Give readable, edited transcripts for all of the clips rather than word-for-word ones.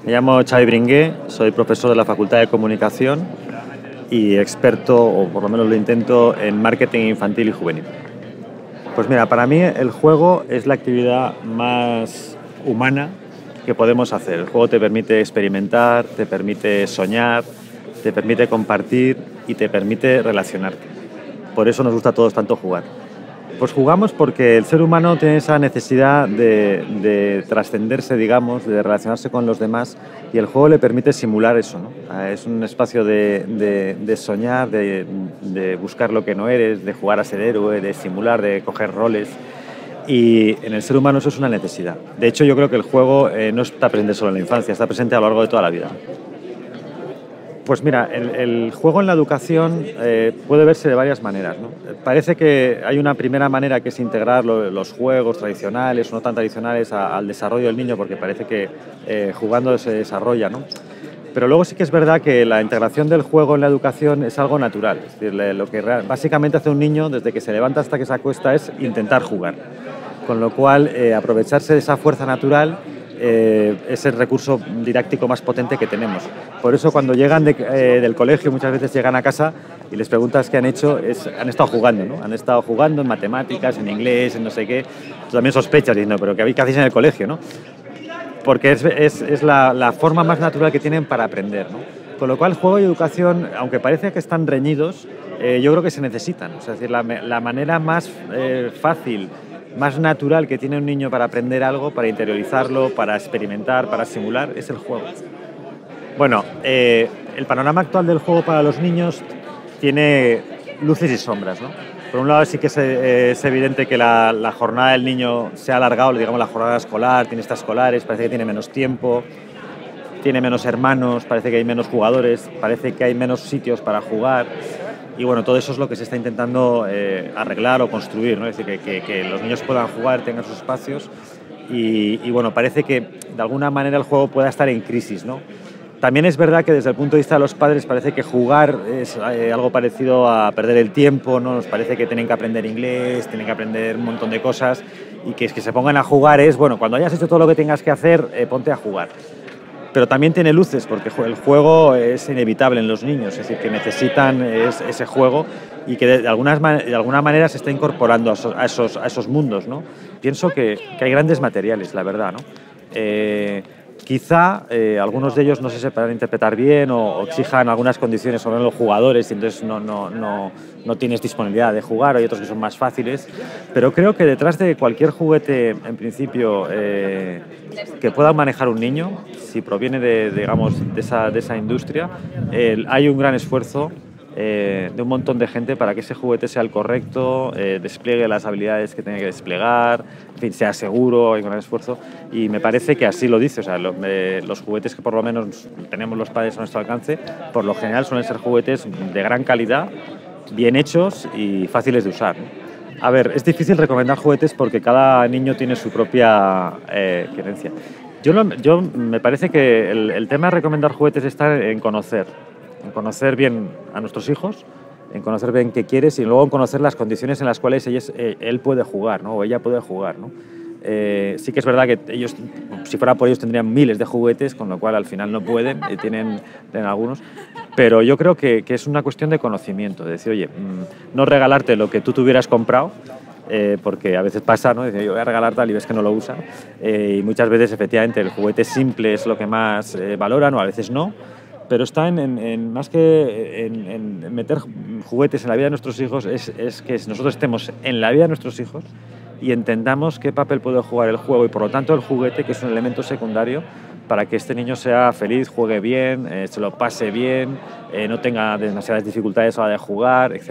Me llamo Xavi Bringué, soy profesor de la Facultad de Comunicación y experto, o por lo menos lo intento, en marketing infantil y juvenil. Pues mira, para mí el juego es la actividad más humana que podemos hacer. El juego te permite experimentar, te permite soñar, te permite compartir y te permite relacionarte. Por eso nos gusta a todos tanto jugar. Pues jugamos porque el ser humano tiene esa necesidad de trascenderse, digamos, de relacionarse con los demás, y el juego le permite simular eso, ¿no? Es un espacio de soñar, de buscar lo que no eres, de jugar a ser héroe, de simular, de coger roles. Y en el ser humano eso es una necesidad. De hecho, yo creo que el juego no está presente solo en la infancia, está presente a lo largo de toda la vida. Pues mira, el juego en la educación puede verse de varias maneras, ¿no? Parece que hay una primera manera, que es integrar los juegos tradicionales o no tan tradicionales al desarrollo del niño, porque parece que jugando se desarrolla, ¿no? Pero luego sí que es verdad que la integración del juego en la educación es algo natural. Es decir, lo que básicamente hace un niño desde que se levanta hasta que se acuesta es intentar jugar. Con lo cual, aprovecharse de esa fuerza natural es el recurso didáctico más potente que tenemos. Por eso cuando llegan del colegio, muchas veces llegan a casa y les preguntas qué han hecho, han estado jugando, ¿no? Han estado jugando en matemáticas, en inglés, en no sé qué. Tú también sospechas, diciendo, pero ¿qué hacéis en el colegio, no? Porque es la forma más natural que tienen para aprender, ¿no? Con lo cual, juego y educación, aunque parece que están reñidos, yo creo que se necesitan. O sea, es decir, la manera más fácil, más natural que tiene un niño para aprender algo, para interiorizarlo, para experimentar, para simular, es el juego. Bueno, el panorama actual del juego para los niños tiene luces y sombras, ¿no? Por un lado sí que es evidente que la jornada del niño se ha alargado, digamos la jornada escolar, tiene extraescolares, parece que tiene menos tiempo, tiene menos hermanos, parece que hay menos jugadores, parece que hay menos sitios para jugar. Y bueno, todo eso es lo que se está intentando arreglar o construir, ¿no? Es decir, que los niños puedan jugar, tengan sus espacios y bueno, parece que de alguna manera el juego pueda estar en crisis, ¿no? También es verdad que desde el punto de vista de los padres parece que jugar es algo parecido a perder el tiempo, ¿no? Nos parece que tienen que aprender inglés, tienen que aprender un montón de cosas y que es que se pongan a jugar es, bueno, cuando hayas hecho todo lo que tengas que hacer, ponte a jugar. Pero también tiene luces, porque el juego es inevitable en los niños, es decir, que necesitan ese juego y que de alguna manera se está incorporando a esos mundos, ¿no? Pienso que hay grandes materiales, la verdad, ¿no? Quizá algunos de ellos no se sepan interpretar bien o exijan algunas condiciones sobre los jugadores y entonces no tienes disponibilidad de jugar, hay otros que son más fáciles, pero creo que detrás de cualquier juguete, en principio, que pueda manejar un niño, si proviene de esa industria, hay un gran esfuerzo de un montón de gente para que ese juguete sea el correcto, despliegue las habilidades que tiene que desplegar, en fin, sea seguro, hay un gran esfuerzo y me parece que así lo dice. O sea, los juguetes que por lo menos tenemos los padres a nuestro alcance, por lo general suelen ser juguetes de gran calidad, bien hechos y fáciles de usar, ¿no? A ver, es difícil recomendar juguetes porque cada niño tiene su propia creencia. Yo me parece que el tema de recomendar juguetes está en conocer bien a nuestros hijos, en conocer bien qué quieres y luego en conocer las condiciones en las cuales él puede jugar, ¿no? O ella puede jugar, ¿no? Sí que es verdad que ellos, si fuera por ellos, tendrían miles de juguetes, con lo cual al final no pueden, tienen algunos, pero yo creo que es una cuestión de conocimiento, de decir, oye, no regalarte lo que tú te hubieras comprado, porque a veces pasa, ¿no? Dice, yo voy a regalar tal y ves que no lo usa, y muchas veces efectivamente el juguete simple es lo que más valoran o a veces no. Pero está más que en meter juguetes en la vida de nuestros hijos, es que nosotros estemos en la vida de nuestros hijos y entendamos qué papel puede jugar el juego y por lo tanto el juguete, que es un elemento secundario para que este niño sea feliz, juegue bien, se lo pase bien, no tenga demasiadas dificultades a la hora de jugar, etc.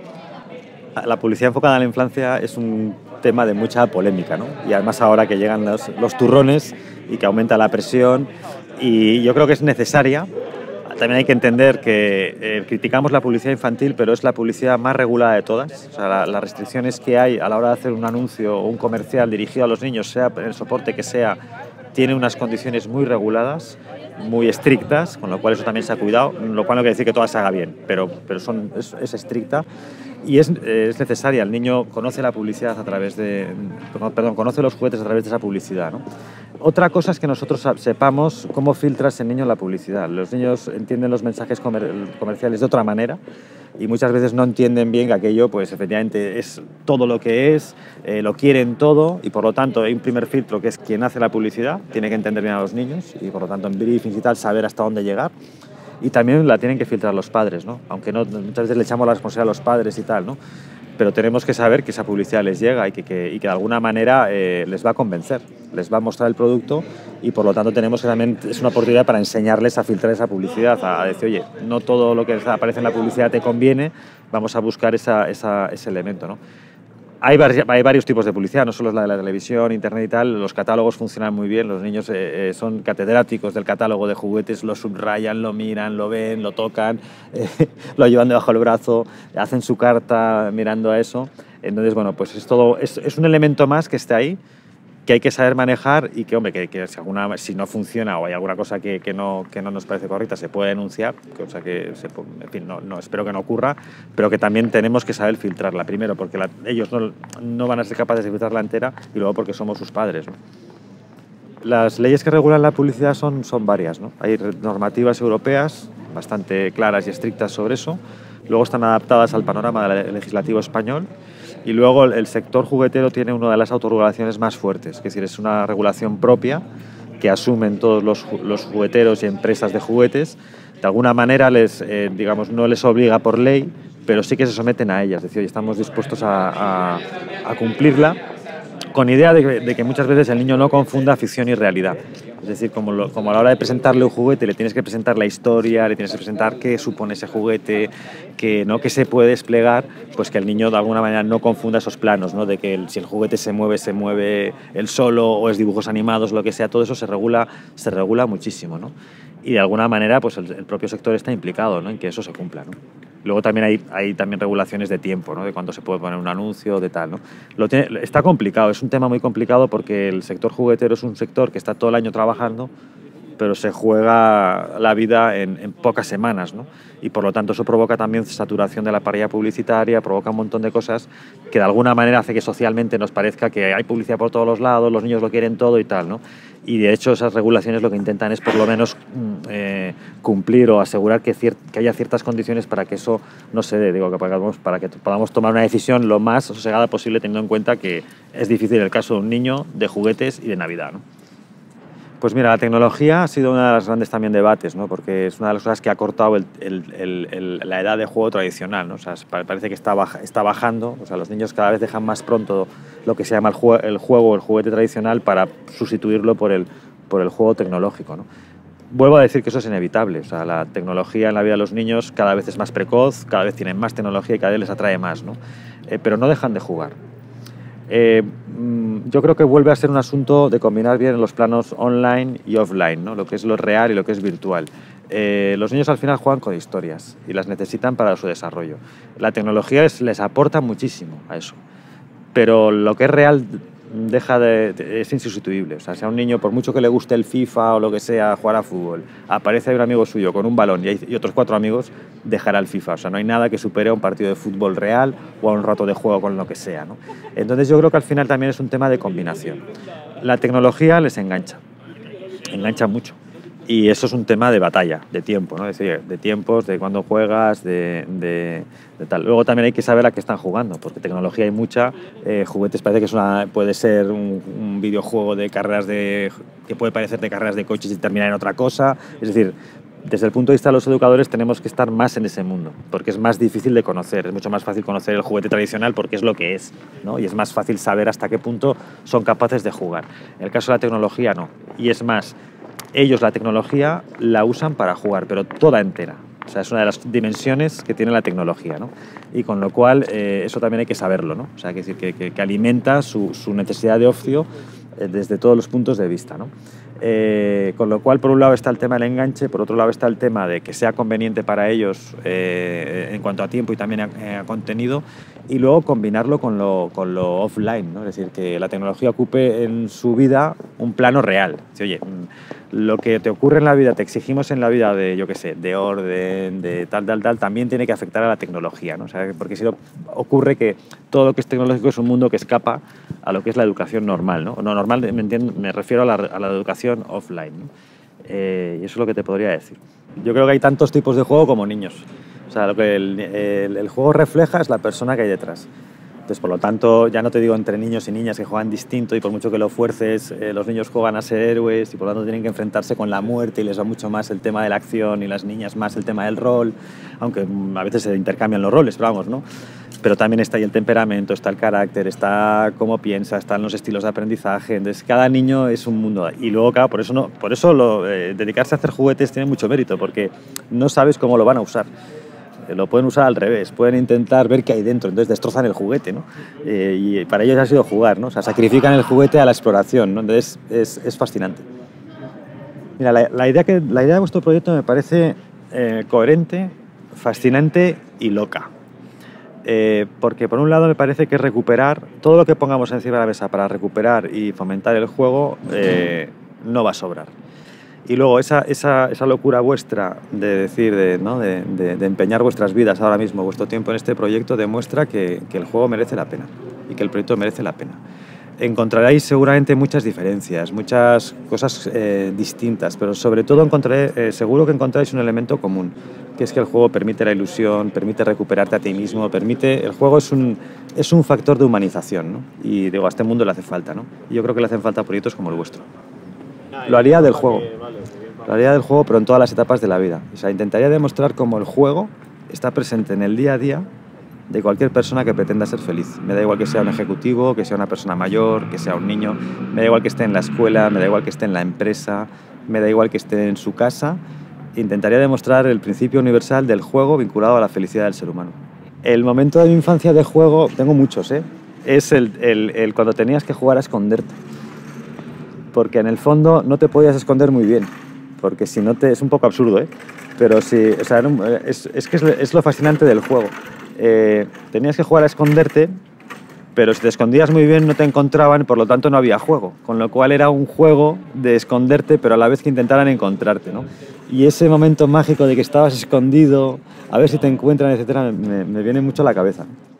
La publicidad enfocada en la infancia es un tema de mucha polémica, ¿no? Y además ahora que llegan los turrones y que aumenta la presión, y yo creo que es necesaria. También hay que entender que criticamos la publicidad infantil, pero es la publicidad más regulada de todas. O sea, las restricciones que hay a la hora de hacer un anuncio o un comercial dirigido a los niños, sea en el soporte que sea, tiene unas condiciones muy reguladas, muy estrictas, con lo cual eso también se ha cuidado, lo cual no quiere decir que todo se haga bien, pero es estricta y es necesaria. El niño conoce la publicidad a través de... Perdón, conoce los juguetes a través de esa publicidad, ¿no? Otra cosa es que nosotros sepamos cómo filtra ese niño la publicidad. Los niños entienden los mensajes comerciales de otra manera y muchas veces no entienden bien que aquello, pues efectivamente es todo lo que es, lo quieren todo y por lo tanto hay un primer filtro que es quien hace la publicidad, tiene que entender bien a los niños y por lo tanto en briefings y tal saber hasta dónde llegar. Y también la tienen que filtrar los padres, ¿no? Aunque no, muchas veces le echamos la responsabilidad a los padres y tal, ¿no? Pero tenemos que saber que esa publicidad les llega y que de alguna manera les va a convencer, les va a mostrar el producto y por lo tanto tenemos que también, es una oportunidad para enseñarles a filtrar esa publicidad, a decir, oye, no todo lo que aparece en la publicidad te conviene, vamos a buscar ese elemento, ¿no? Hay varios tipos de publicidad, no solo es la de la televisión, internet y tal. Los catálogos funcionan muy bien, los niños son catedráticos del catálogo de juguetes, lo subrayan, lo miran, lo ven, lo tocan, lo llevan debajo del brazo, hacen su carta mirando a eso. Entonces, bueno, pues es un elemento más que está ahí, que hay que saber manejar y que, hombre, que si no funciona o hay alguna cosa que no nos parece correcta, se puede denunciar, cosa que, en fin, no espero que no ocurra, pero que también tenemos que saber filtrarla. Primero, porque ellos no van a ser capaces de filtrarla entera y luego porque somos sus padres, ¿no? Las leyes que regulan la publicidad son varias, ¿no? Hay normativas europeas bastante claras y estrictas sobre eso, luego están adaptadas al panorama legislativo español. Y luego el sector juguetero tiene una de las autorregulaciones más fuertes, es decir, es una regulación propia que asumen todos los jugueteros y empresas de juguetes. De alguna manera digamos, no les obliga por ley, pero sí que se someten a ella, es decir, estamos dispuestos a cumplirla con idea de que muchas veces el niño no confunda ficción y realidad. Es decir, como a la hora de presentarle un juguete le tienes que presentar la historia, le tienes que presentar qué supone ese juguete, que se puede desplegar, pues que el niño de alguna manera no confunda esos planos, ¿no? De que si el juguete se mueve él solo o es dibujos animados, lo que sea, todo eso se regula muchísimo, ¿no? Y de alguna manera pues el propio sector está implicado, ¿no? En que eso se cumpla, ¿no? Luego también hay también regulaciones de tiempo, ¿no? De cuándo se puede poner un anuncio, de tal, ¿no? Está complicado, es un tema muy complicado porque el sector juguetero es un sector que está todo el año trabajando, pero se juega la vida en pocas semanas, ¿no? Y por lo tanto eso provoca también saturación de la parrilla publicitaria, provoca un montón de cosas que de alguna manera hace que socialmente nos parezca que hay publicidad por todos los lados, los niños lo quieren todo y tal, ¿no? Y de hecho esas regulaciones lo que intentan es por lo menos cumplir o asegurar que haya ciertas condiciones para que eso no se dé, para que podamos tomar una decisión lo más sosegada posible teniendo en cuenta que es difícil el caso de un niño, de juguetes y de Navidad, ¿no? Pues mira, la tecnología ha sido uno de los grandes también debates, ¿no? Porque es una de las cosas que ha cortado la edad de juego tradicional, ¿no? O sea, parece que está bajando, o sea, los niños cada vez dejan más pronto lo que se llama el juguete tradicional para sustituirlo por el juego tecnológico, ¿no? Vuelvo a decir que eso es inevitable, o sea, la tecnología en la vida de los niños cada vez es más precoz, cada vez tienen más tecnología y cada vez les atrae más, ¿no? Pero no dejan de jugar. Yo creo que vuelve a ser un asunto de combinar bien los planos online y offline, ¿no? Lo que es lo real y lo que es virtual. Los niños al final juegan con historias y las necesitan para su desarrollo. La tecnología les aporta muchísimo a eso, pero lo que es real es insustituible. O sea un niño, por mucho que le guste el FIFA o lo que sea, jugar a fútbol, aparece ahí un amigo suyo con un balón y otros 4 amigos, dejará el FIFA. O sea, no hay nada que supere a un partido de fútbol real o a un rato de juego con lo que sea, ¿no? Entonces yo creo que al final también es un tema de combinación. La tecnología les engancha mucho. Y eso es un tema de batalla, de tiempo, ¿no? Es decir, de tiempos, de cuándo juegas, de tal. Luego también hay que saber a qué están jugando, porque tecnología hay mucha. Juguetes parece que puede ser un videojuego de carreras que puede parecer de carreras de coches y terminar en otra cosa. Es decir, desde el punto de vista de los educadores tenemos que estar más en ese mundo, porque es más difícil de conocer. Es mucho más fácil conocer el juguete tradicional porque es lo que es, ¿no? Y es más fácil saber hasta qué punto son capaces de jugar. En el caso de la tecnología no. Y es más, ellos la tecnología la usan para jugar, pero toda entera. O sea, es una de las dimensiones que tiene la tecnología, ¿no? Y con lo cual eso también hay que saberlo, ¿no? O sea, que alimenta su necesidad de ocio desde todos los puntos de vista, ¿no? Con lo cual, por un lado está el tema del enganche, por otro lado está el tema de que sea conveniente para ellos en cuanto a tiempo y también a contenido, y luego combinarlo con lo offline, ¿no? Es decir, que la tecnología ocupe en su vida un plano real. Oye, lo que te ocurre en la vida, te exigimos en la vida de, yo qué sé, de orden, de tal, también tiene que afectar a la tecnología, ¿no? O sea, porque si no, ocurre que todo lo que es tecnológico es un mundo que escapa a lo que es la educación normal, ¿no? No normal, me refiero a la educación offline, ¿no? Y eso es lo que te podría decir. Yo creo que hay tantos tipos de juego como niños. O sea, lo que el juego refleja es la persona que hay detrás. Entonces, por lo tanto, ya no te digo entre niños y niñas que juegan distinto y por mucho que lo fuerces, los niños juegan a ser héroes y por lo tanto tienen que enfrentarse con la muerte y les va mucho más el tema de la acción y las niñas más el tema del rol, aunque a veces se intercambian los roles, pero vamos, ¿no? Pero también está ahí el temperamento, está el carácter, está cómo piensa, están los estilos de aprendizaje. Entonces, cada niño es un mundo. Y luego, claro, por eso dedicarse a hacer juguetes tiene mucho mérito, porque no sabes cómo lo van a usar. Lo pueden usar al revés, pueden intentar ver qué hay dentro, entonces destrozan el juguete, ¿no? Y para ellos ha sido jugar, ¿no? O sea, sacrifican el juguete a la exploración, ¿no? Entonces es fascinante. Mira, la idea de vuestro proyecto me parece coherente, fascinante y loca. Porque por un lado me parece que recuperar todo lo que pongamos encima de la mesa para recuperar y fomentar el juego no va a sobrar. Y luego esa locura vuestra de decir, de empeñar vuestras vidas ahora mismo, vuestro tiempo en este proyecto, demuestra que el juego merece la pena y que el proyecto merece la pena. Encontraréis seguramente muchas diferencias, muchas cosas distintas, pero sobre todo seguro que encontráis un elemento común, que es que el juego permite la ilusión, permite recuperarte a ti mismo, el juego es un factor de humanización, ¿no? Y digo, a este mundo le hace falta, ¿no? Y yo creo que le hacen falta proyectos como el vuestro. Lo haría del juego. Lo haría del juego, pero en todas las etapas de la vida. O sea, intentaría demostrar cómo el juego está presente en el día a día de cualquier persona que pretenda ser feliz. Me da igual que sea un ejecutivo, que sea una persona mayor, que sea un niño. Me da igual que esté en la escuela, me da igual que esté en la empresa, me da igual que esté en su casa. Intentaría demostrar el principio universal del juego vinculado a la felicidad del ser humano. El momento de mi infancia de juego, tengo muchos, es el cuando tenías que jugar a esconderte. Porque en el fondo no te podías esconder muy bien, porque si no es un poco absurdo, pero sí, o sea, es lo fascinante del juego. Tenías que jugar a esconderte, pero si te escondías muy bien no te encontraban, por lo tanto no había juego, con lo cual era un juego de esconderte, pero a la vez que intentaran encontrarte, ¿no? Y ese momento mágico de que estabas escondido, a ver si te encuentran, etcétera, me viene mucho a la cabeza.